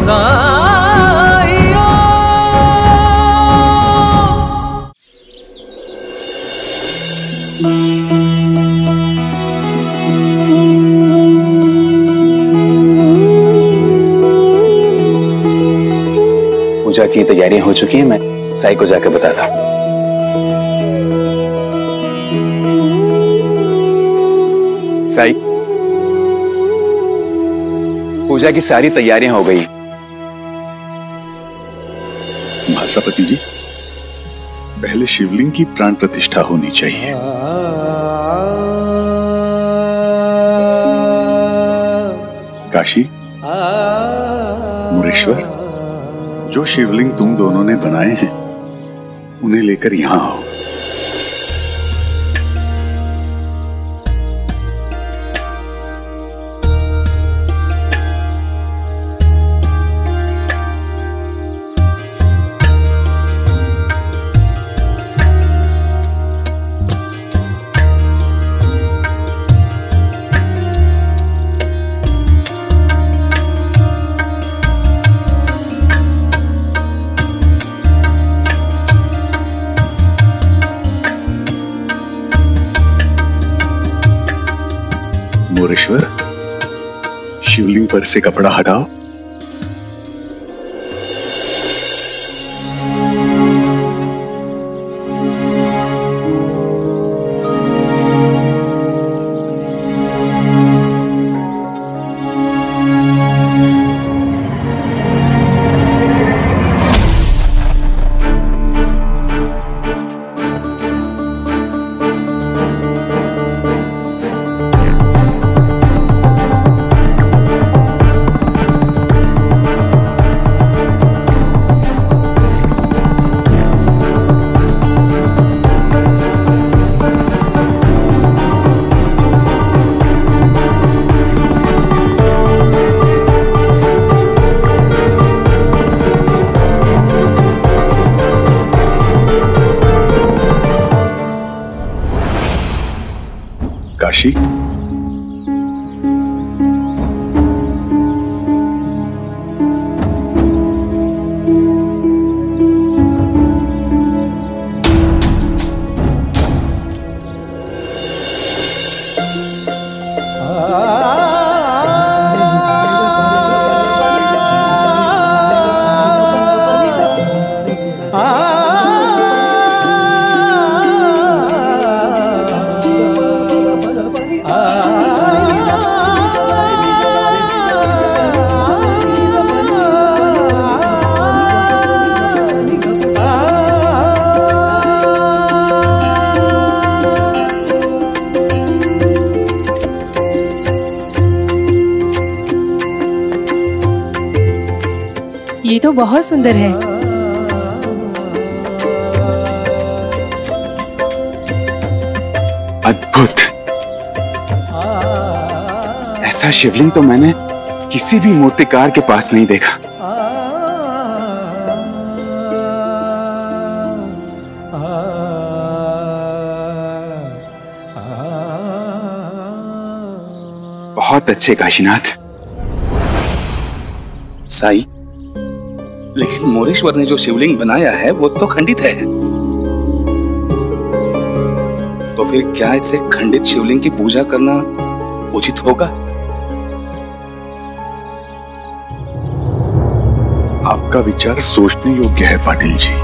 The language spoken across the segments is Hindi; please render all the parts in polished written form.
पूजा की तैयारियां हो चुकी हैं, मैं साई को जाकर बताता हूं। साई, पूजा की सारी तैयारियां हो गई। मालसापति जी, पहले शिवलिंग की प्राण प्रतिष्ठा होनी चाहिए। काशी, मुरेश्वर, जो शिवलिंग तुम दोनों ने बनाए हैं उन्हें लेकर यहां आओ। मोरेश्वर, शिवलिंग पर से कपड़ा हटाओ। काशी, ये तो बहुत सुंदर है। अद्भुत। ऐसा शिवलिंग तो मैंने किसी भी मूर्तिकार के पास नहीं देखा। बहुत अच्छे काशीनाथ। साई, लेकिन मोरेश्वर ने जो शिवलिंग बनाया है वो तो खंडित है, तो फिर क्या इससे खंडित शिवलिंग की पूजा करना उचित होगा? आपका विचार सोचने योग्य है पाटिल जी,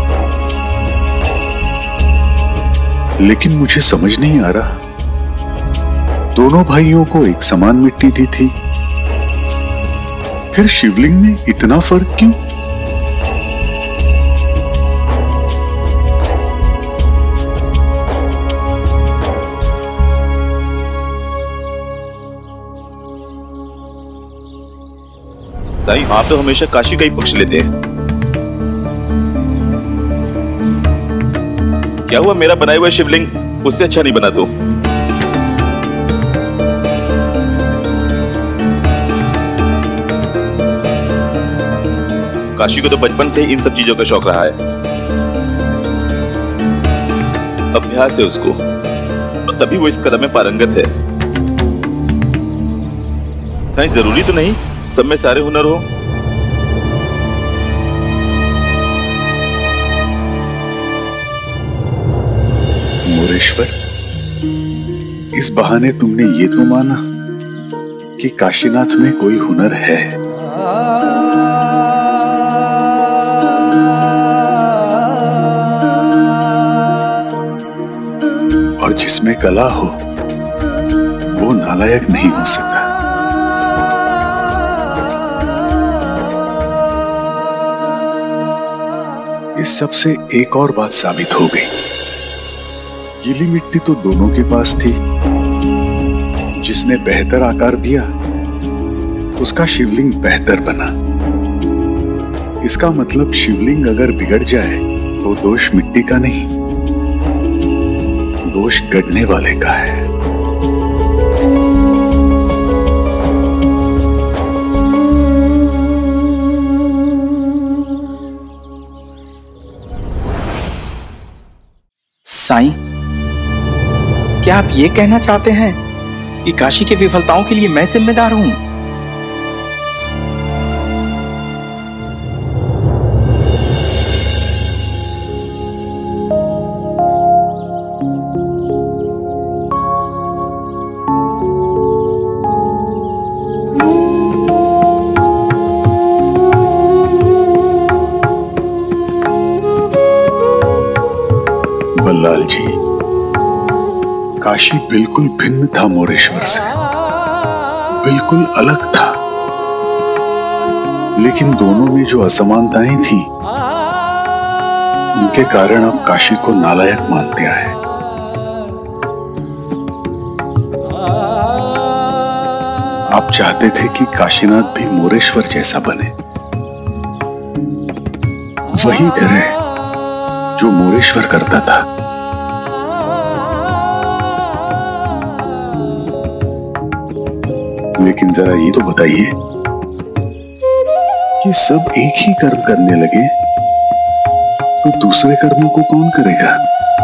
लेकिन मुझे समझ नहीं आ रहा, दोनों भाइयों को एक समान मिट्टी दी थी, फिर शिवलिंग में इतना फर्क क्यों? साईं, आप तो हमेशा काशी का ही पक्ष लेते हैं। क्या हुआ, मेरा बनाया हुआ शिवलिंग उससे अच्छा नहीं बना तो? काशी को तो बचपन से ही इन सब चीजों का शौक रहा है, अभ्यास है उसको, और तभी वो इस कला में पारंगत है। साईं, जरूरी तो नहीं सब में सारे हुनर हो। बहाने तुमने ये तो माना कि काशीनाथ में कोई हुनर है। और जिसमें कला हो वो नालायक नहीं हो सकता। इस सब से एक और बात साबित हो गई। गीली मिट्टी तो दोनों के पास थी। जिसने बेहतर आकार दिया उसका शिवलिंग बेहतर बना। इसका मतलब शिवलिंग अगर बिगड़ जाए तो दोष मिट्टी का नहीं, दोष गढ़ने वाले का है। साईं, क्या आप ये कहना चाहते हैं कि काशी की विफलताओं के लिए मैं जिम्मेदार हूं? बल्लाल जी, काशी बिल्कुल भिन्न था मोरेश्वर से, बिल्कुल अलग था। लेकिन दोनों में जो असमानताएं थी उनके कारण अब काशी को नालायक मानते आए। आप चाहते थे कि काशीनाथ भी मोरेश्वर जैसा बने, वही करे जो मोरेश्वर करता था। लेकिन जरा ये तो बताइए कि सब एक ही कर्म करने लगे तो दूसरे कर्मों को कौन करेगा?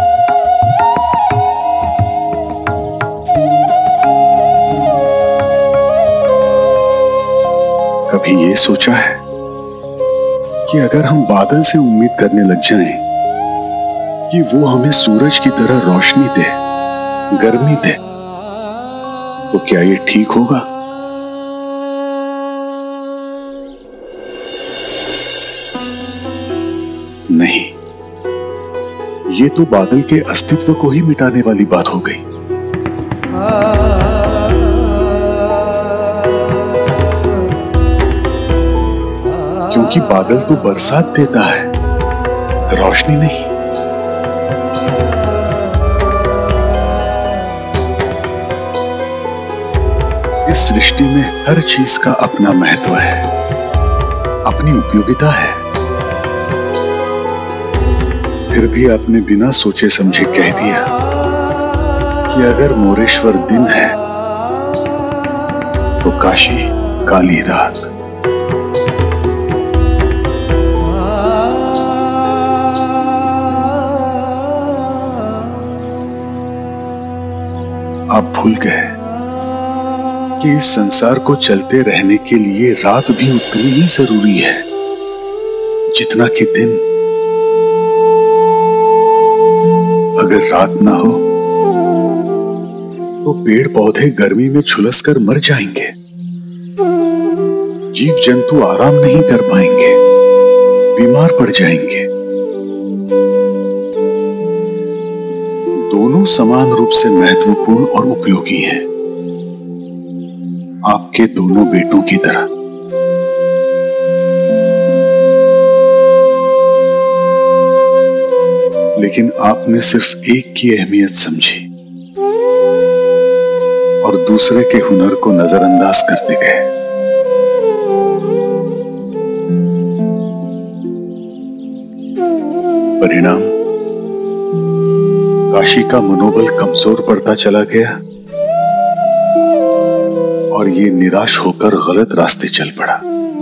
कभी ये सोचा है कि अगर हम बादल से उम्मीद करने लग जाएं कि वो हमें सूरज की तरह रोशनी दे, गर्मी दे, तो क्या ये ठीक होगा? नहीं, ये तो बादल के अस्तित्व को ही मिटाने वाली बात हो गई। क्योंकि बादल तो बरसात देता है, रोशनी नहीं। इस सृष्टि में हर चीज का अपना महत्व है, अपनी उपयोगिता है। फिर भी आपने बिना सोचे समझे कह दिया कि अगर मोरेश्वर दिन है तो काशी काली रात। आप भूल गए कि इस संसार को चलते रहने के लिए रात भी उतनी ही जरूरी है जितना कि दिन। अगर रात ना हो तो पेड़ पौधे गर्मी में झुलस कर मर जाएंगे, जीव जंतु आराम नहीं कर पाएंगे, बीमार पड़ जाएंगे। दोनों समान रूप से महत्वपूर्ण और उपयोगी हैं, आपके दोनों बेटों की तरह। लेकिन आपने सिर्फ एक की अहमियत समझी और दूसरे के हुनर को नजरअंदाज करते गए। परिणाम, काशी का मनोबल कमजोर पड़ता चला गया और ये निराश होकर गलत रास्ते चल पड़ा।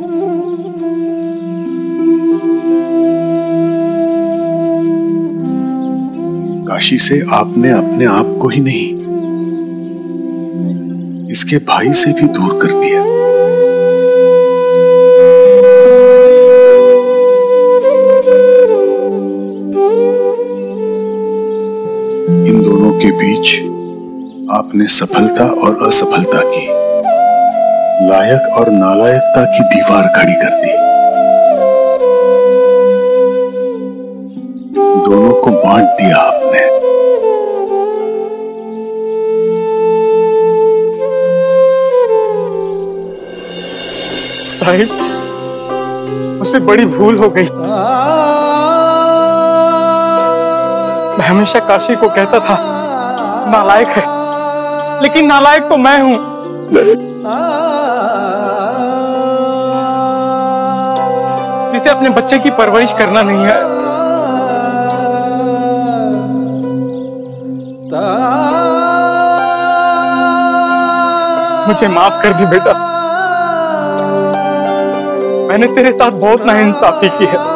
काशी से आपने अपने आप को ही नहीं, इसके भाई से भी दूर कर दिया। इन दोनों के बीच आपने सफलता और असफलता की, लायक और नालायकता की दीवार खड़ी कर दी। दोनों को बांट दिया आपने। साहिब, मुझसे बड़ी भूल हो गई। मैं हमेशा काशी को कहता था नालायक है, लेकिन नालायक तो मैं हूं। जिसे अपने बच्चे की परवरिश करना नहीं है। मुझे माफ कर दी बेटा, मैंने तेरे साथ बहुत नाइंसाफी की है।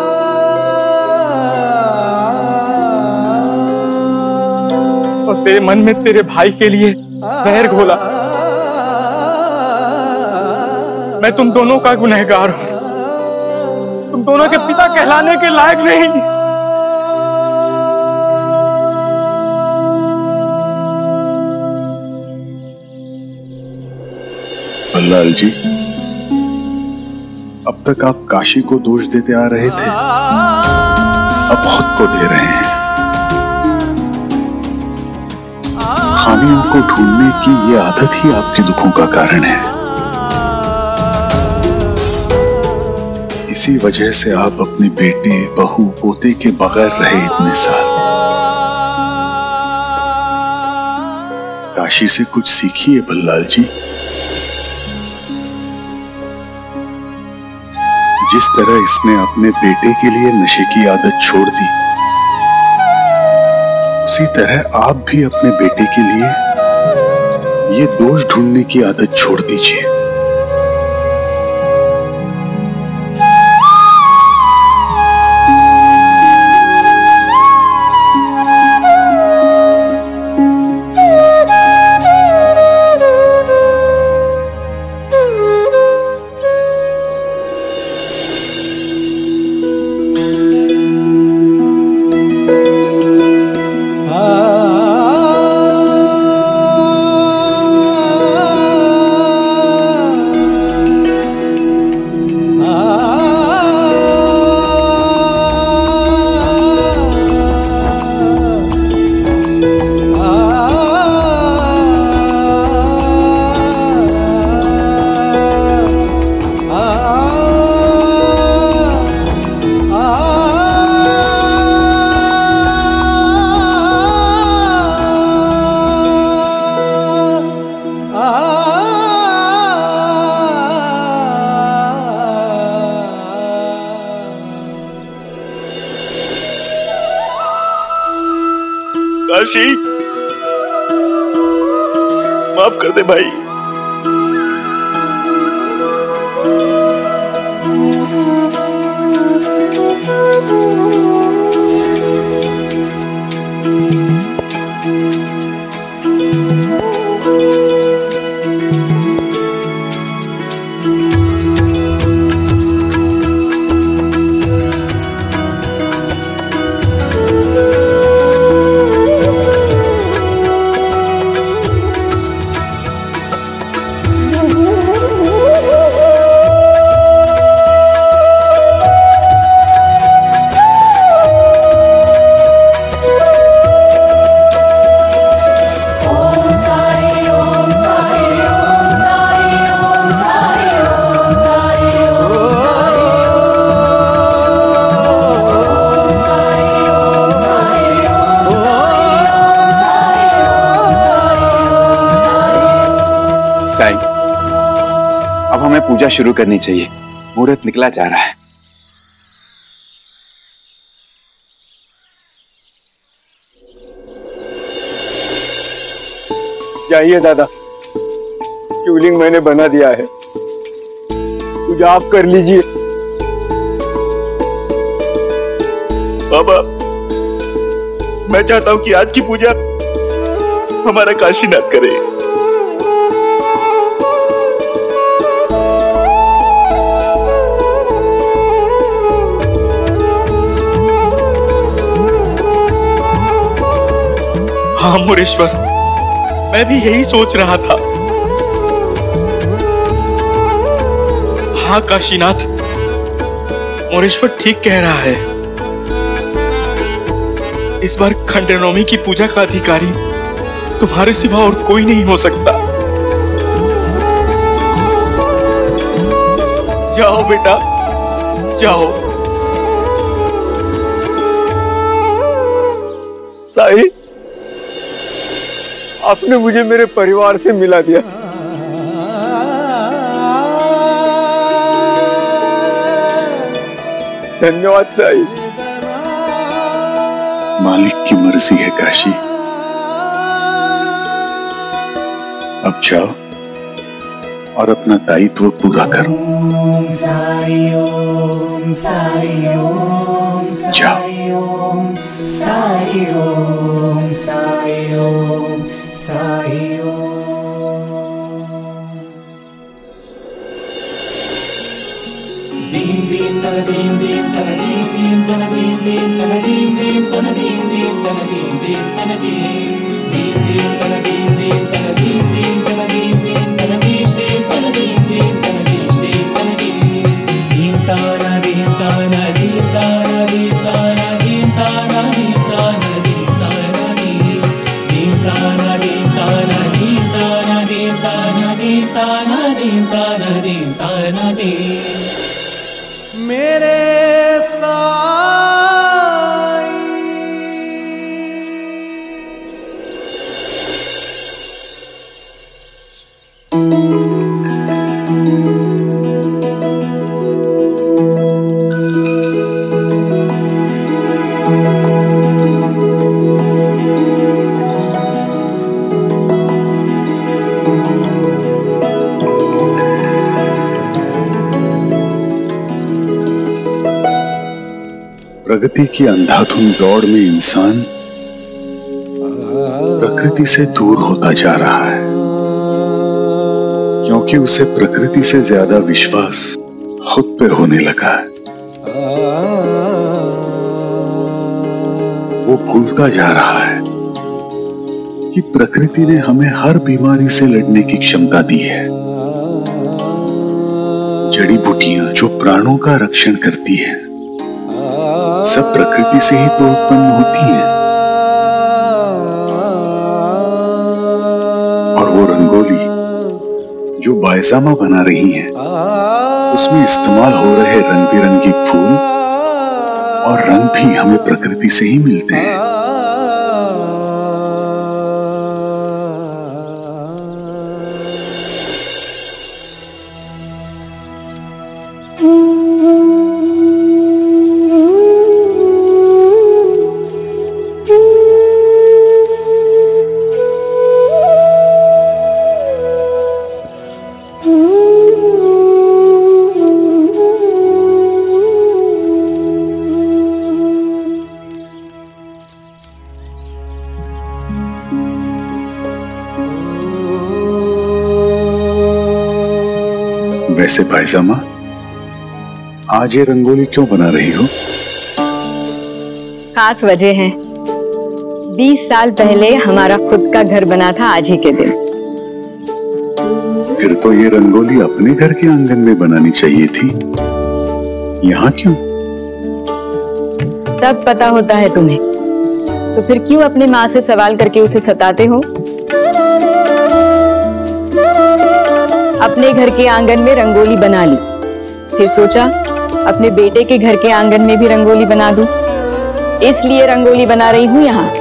और तेरे मन में तेरे भाई के लिए जहर घोला। मैं तुम दोनों का गुनहगार हूं। तुम दोनों के पिता कहलाने के लायक नहीं। बल्लाल जी, अब तक आप काशी को दोष देते आ रहे थे, अब खुद को दे रहे हैं। खामियों को ढूंढने की ये आदत ही आपके दुखों का कारण है। इसी वजह से आप अपने बेटे, बहू, पोते के बगैर रहे इतने साल। काशी से कुछ सीखिए बल्लाल जी। जिस तरह इसने अपने बेटे के लिए नशे की आदत छोड़ दी, उसी तरह आप भी अपने बेटे के लिए ये दोष ढूंढने की आदत छोड़ दीजिए। काशी, माफ कर दे भाई। साई, अब हमें पूजा शुरू करनी चाहिए। मुहूर्त निकला जा रहा है। जाइए दादा, शिवलिंग मैंने बना दिया है, पूजा आप कर लीजिए। बाबा, मैं चाहता हूं कि आज की पूजा हमारा काशीनाथ करे। हाँ मुरेश्वर, मैं भी यही सोच रहा था। हाँ काशीनाथ, मोरेश्वर ठीक कह रहा है। इस बार खंडनवमी की पूजा का अधिकारी तुम्हारे सिवा और कोई नहीं हो सकता। जाओ बेटा, जाओ। साई, आपने मुझे मेरे परिवार से मिला दिया। धन्यवाद साई। मालिक की मर्जी है काशी। अब जाओ और अपना दायित्व पूरा करो। जाओ। मेरे साई। प्रगति की अंधाधुंध दौड़ में इंसान प्रकृति से दूर होता जा रहा है, क्योंकि उसे प्रकृति से ज्यादा विश्वास खुद पे होने लगा है। वो भूलता जा रहा है कि प्रकृति ने हमें हर बीमारी से लड़ने की क्षमता दी है। जड़ी बूटियां जो प्राणों का रक्षण करती है, सब प्रकृति से ही तो उत्पन्न होती हैं। और वो रंगोली जो बायजामा बना रही है, उसमें इस्तेमाल हो रहे रंग बिरंगी फूल और रंग भी हमें प्रकृति से ही मिलते हैं। वैसे पायजामा, आज ये रंगोली क्यों बना रही हो? खास वजह है। 20 साल पहले हमारा खुद का घर बना था आज ही के दिन। फिर तो ये रंगोली अपने घर के आंगन में बनानी चाहिए थी, यहाँ क्यों? सब पता होता है तुम्हें, तो फिर क्यों अपने माँ से सवाल करके उसे सताते हो? अपने घर के आंगन में रंगोली बना ली, फिर सोचा अपने बेटे के घर के आंगन में भी रंगोली बना दूं, इसलिए रंगोली बना रही हूं यहाँ।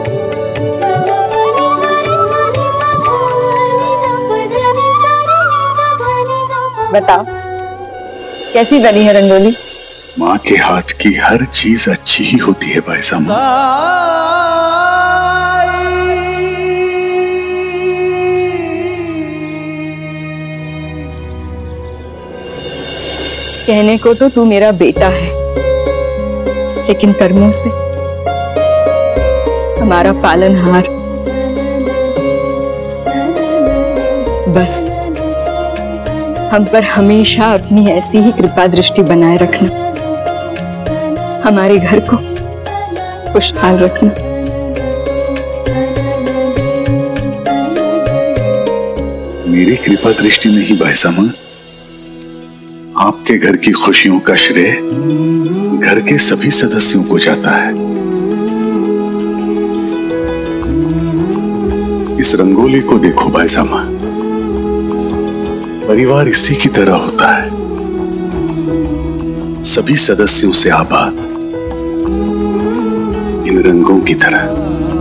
बताओ कैसी बनी है रंगोली? माँ के हाथ की हर चीज अच्छी ही होती है पायजामा। कहने को तो तू मेरा बेटा है, लेकिन कर्मों से हमारा पालनहार। बस हम पर हमेशा अपनी ऐसी ही कृपा दृष्टि बनाए रखना, हमारे घर को खुशहाल रखना। मेरी कृपा दृष्टि नहीं भाई सामा, आपके घर की खुशियों का श्रेय घर के सभी सदस्यों को जाता है। इस रंगोली को देखो भाई सामा, परिवार इसी की तरह होता है, सभी सदस्यों से आबाद, इन रंगों की तरह।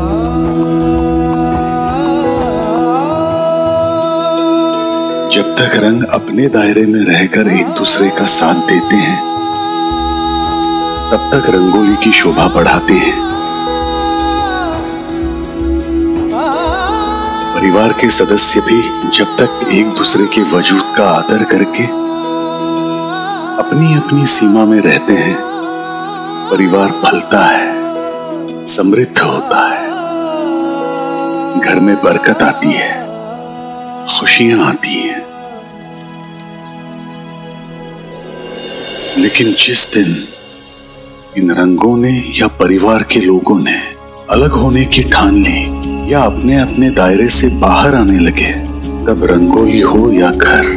जब तक रंग अपने दायरे में रहकर एक दूसरे का साथ देते हैं, तब तक रंगोली की शोभा बढ़ाते हैं। परिवार के सदस्य भी जब तक एक दूसरे के वजूद का आदर करके अपनी अपनी सीमा में रहते हैं, परिवार फलता है, समृद्ध होता है, घर में बरकत आती है, खुशियां आती हैं। लेकिन जिस दिन इन रंगों ने या परिवार के लोगों ने अलग होने की ठान ली या अपने अपने दायरे से बाहर आने लगे, तब रंगोली हो या घर,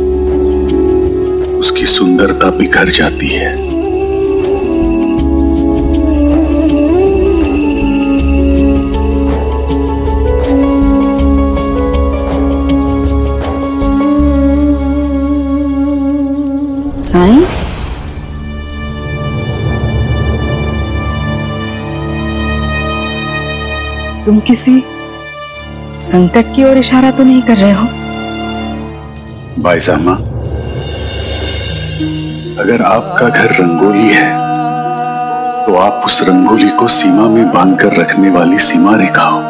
उसकी सुंदरता बिखर जाती है। साईं, तुम किसी संकट की ओर इशारा तो नहीं कर रहे हो? भाई सामा, अगर आपका घर रंगोली है तो आप उस रंगोली को सीमा में बांधकर रखने वाली सीमा रेखा हो।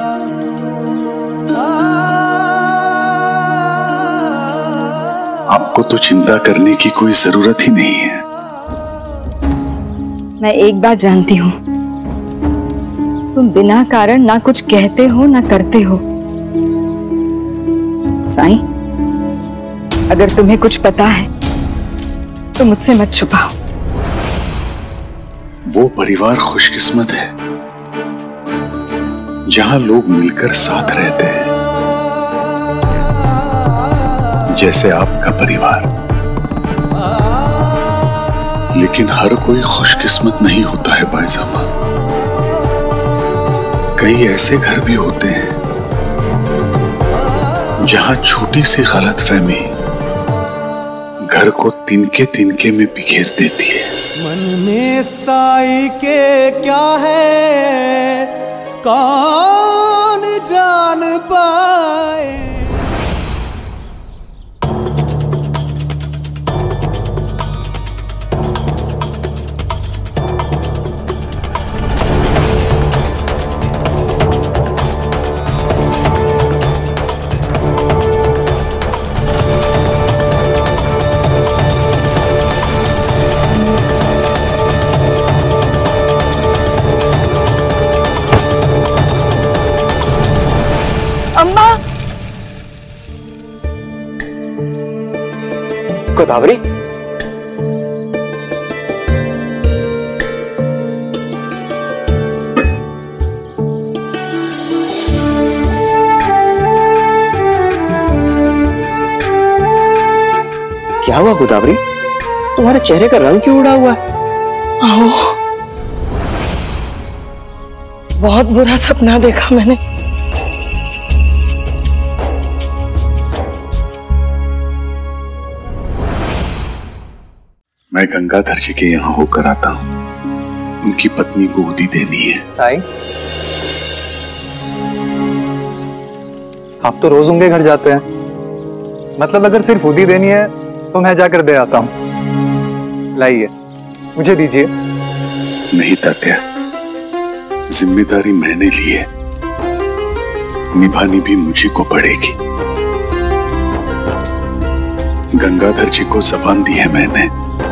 आपको तो चिंता करने की कोई जरूरत ही नहीं है। मैं एक बात जानती हूं, तुम बिना कारण ना कुछ कहते हो ना करते हो। साईं, अगर तुम्हें कुछ पता है तो मुझसे मत छुपाओ। वो परिवार खुशकिस्मत है जहां लोग मिलकर साथ रहते हैं, जैसे आपका परिवार। लेकिन हर कोई खुशकिस्मत नहीं होता है भाई सामा। कई ऐसे घर भी होते हैं जहां छोटी सी गलतफहमी घर को तिनके तिनके में बिखेर देती है। मन में साई के क्या है कौन जान पाए। गोदावरी, क्या हुआ गोदावरी? तुम्हारे चेहरे का रंग क्यों उड़ा हुआ है? बहुत बुरा सपना देखा मैंने। मैं गंगाधर जी के यहाँ होकर आता हूँ, उनकी पत्नी को उदी देनी है। साईं, आप तो रोज उनके घर जाते हैं, मतलब अगर सिर्फ उदी देनी है तो मैं जाकर दे आता हूँ। लाइए, मुझे दीजिए। नहीं तात्या, जिम्मेदारी मैंने ली है, निभानी भी मुझे को पड़ेगी। गंगाधर जी को जबान दी है मैंने,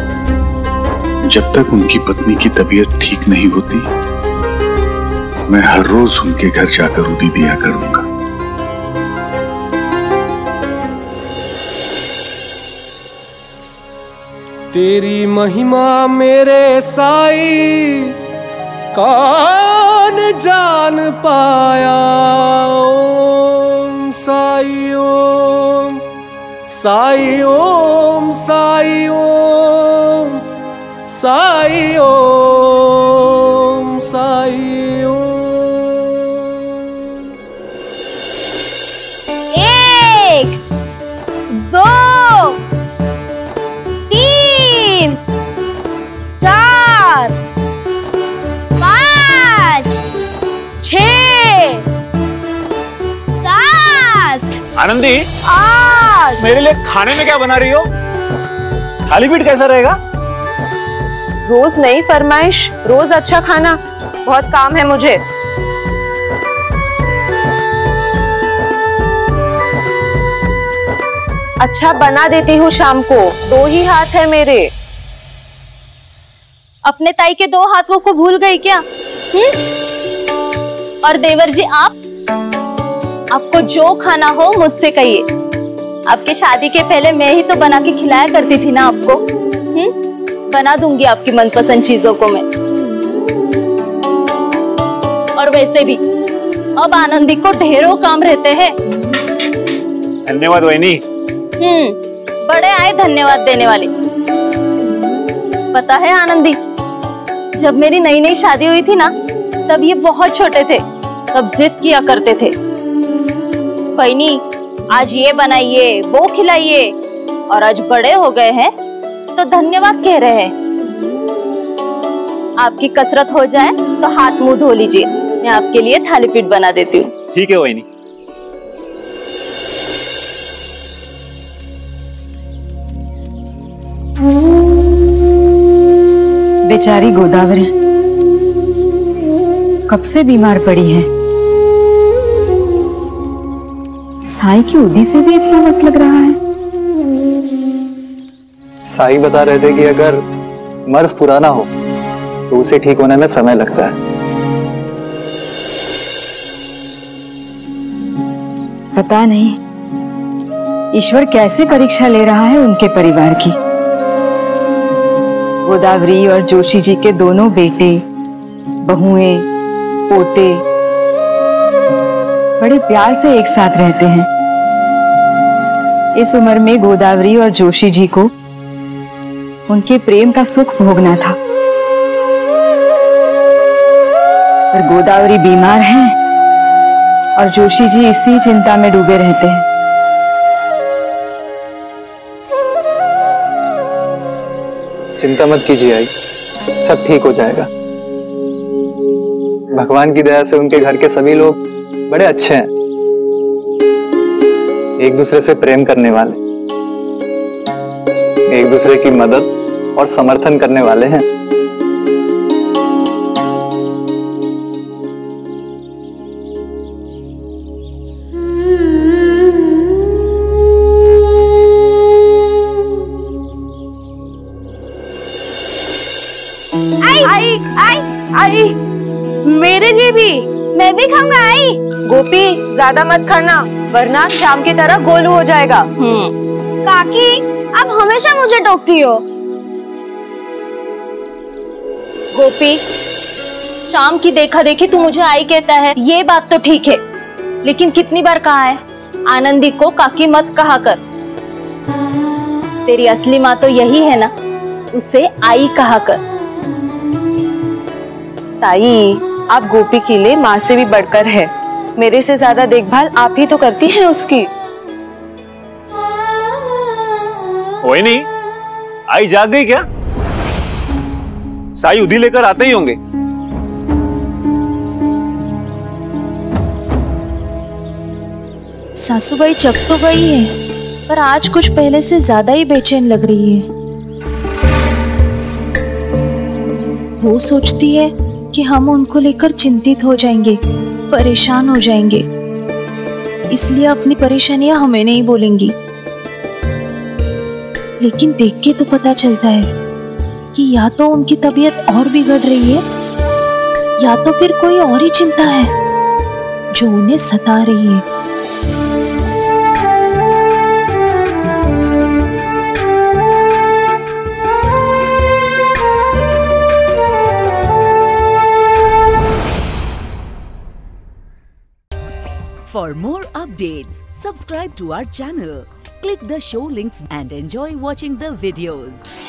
जब तक उनकी पत्नी की तबीयत ठीक नहीं होती, मैं हर रोज उनके घर जाकर उदी दिया करूंगा। तेरी महिमा मेरे साई कौन जान पाया। ओम साई ओम। साई ओम साई ओम साई ओम साई ओम। 1 2 3 4 5 6 7 आनंदी, 8। मेरे लिए खाने में क्या बना रही हो? थाली पीठ कैसा रहेगा? रोज नई फरमाइश, रोज अच्छा खाना, बहुत काम है मुझे। अच्छा बना देती हूँ शाम को, 2 ही हाथ है मेरे। अपने ताई के 2 हाथों को भूल गई क्या? और देवर जी आपको जो खाना हो मुझसे कहिए। आपके शादी के पहले मैं ही तो बना के खिलाया करती थी ना आपको। बना दूंगी आपकी मनपसंद चीजों को मैं। और वैसे भी अब आनंदी को ढेरों काम रहते हैं। धन्यवाद वैनी। बड़े आए धन्यवाद देने वाले। पता है आनंदी, जब मेरी नई नई शादी हुई थी ना, तब ये बहुत छोटे थे, तब जिद किया करते थे, वैनी आज ये बनाइए वो खिलाइए। और आज बड़े हो गए हैं तो धन्यवाद कह रहे हैं। आपकी कसरत हो जाए तो हाथ मुंह धो लीजिए, मैं आपके लिए थाली पीठ बना देती हूँ। ठीक है वैनी। बेचारी गोदावरी कब से बीमार पड़ी है। साई की उदी से भी इतना मत लग रहा है। साई बता रहे थे कि अगर मर्ज पुराना हो तो उसे ठीक होने में समय लगता है। पता नहीं ईश्वर कैसे परीक्षा ले रहा है उनके परिवार की। गोदावरी और जोशी जी के दोनों बेटे, बहुएं, पोते बड़े प्यार से एक साथ रहते हैं। इस उम्र में गोदावरी और जोशी जी को उनके प्रेम का सुख भोगना था, पर गोदावरी बीमार है और जोशी जी इसी चिंता में डूबे रहते हैं। चिंता मत कीजिए आई, सब ठीक हो जाएगा। भगवान की दया से उनके घर के सभी लोग बड़े अच्छे हैं, एक दूसरे से प्रेम करने वाले, एक दूसरे की मदद और समर्थन करने वाले हैं। आई मेरे लिए भी, मैं भी खाऊंगा। आई गोपी ज्यादा मत खाना वरना शाम की तरह गोलू हो जाएगा। काकी आप हमेशा मुझे टोकती हो। गोपी शाम की देखा देखी तू मुझे आई कहता है, ये बात तो ठीक है, लेकिन कितनी बार कहा है आनंदी को काकी मत कहा कर। तेरी असली माँ तो यही है ना, उसे आई कहा कर। ताई आप गोपी के लिए माँ से भी बढ़कर है, मेरे से ज्यादा देखभाल आप ही तो करती हैं उसकी। वही नहीं, आई जाग गई क्या? साई उदी लेकर आते ही होंगे। सासूबाई जग तो गई है, पर आज कुछ पहले से ज्यादा ही बेचैन लग रही है। वो सोचती है कि हम उनको लेकर चिंतित हो जाएंगे, परेशान हो जाएंगे, इसलिए अपनी परेशानियां हमें नहीं बोलेंगी। लेकिन देख के तो पता चलता है कि या तो उनकी तबीयत और बिगड़ रही है, या तो फिर कोई और ही चिंता है जो उन्हें सता रही है। For more updates, subscribe to our channel, Click the show links and enjoy watching the videos.